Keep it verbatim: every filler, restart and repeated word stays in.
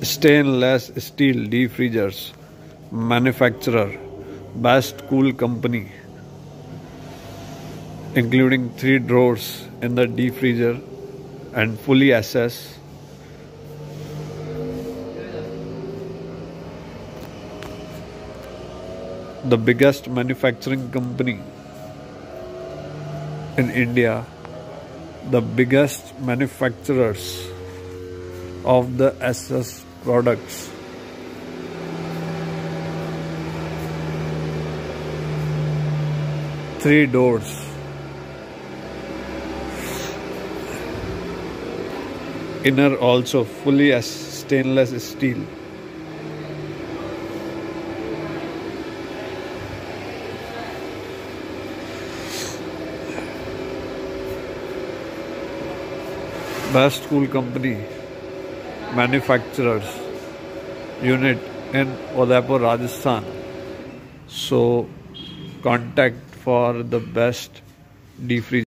Stainless steel deep freezers manufacturer, best cool company, including three drawers in the deep freezer and fully access. The biggest manufacturing company in India, the biggest manufacturers of the S S products. Three doors. Inner also fully as stainless steel. Best cool company, manufacturers unit in Udaipur, Rajasthan. So contact for the best deep freezer.